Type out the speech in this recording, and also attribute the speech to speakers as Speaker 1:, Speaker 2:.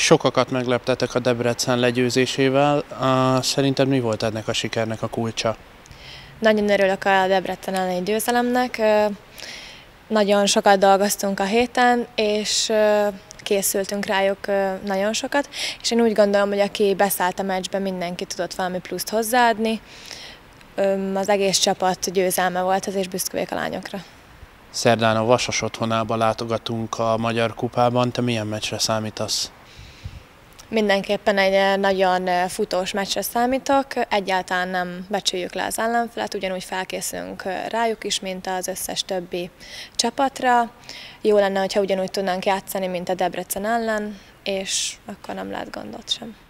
Speaker 1: Sokakat megleptetek a Debrecen legyőzésével. Szerinted mi volt ennek a sikernek a kulcsa?
Speaker 2: Nagyon örülök a Debrecen elleni győzelemnek. Nagyon sokat dolgoztunk a héten, és készültünk rájuk nagyon sokat, és én úgy gondolom, hogy aki beszállt a meccsbe, mindenki tudott valami pluszt hozzáadni. Az egész csapat győzelme volt, ezért büszke a lányokra.
Speaker 1: Szerdán a Vasas otthonába látogatunk a Magyar Kupában. Te milyen meccsre számítasz?
Speaker 2: Mindenképpen egy nagyon futós meccsre számítok, egyáltalán nem becsüljük le az ellenfelet, ugyanúgy felkészülünk rájuk is, mint az összes többi csapatra. Jó lenne, hogyha ugyanúgy tudnánk játszani, mint a Debrecen ellen, és akkor nem lehet gondot sem.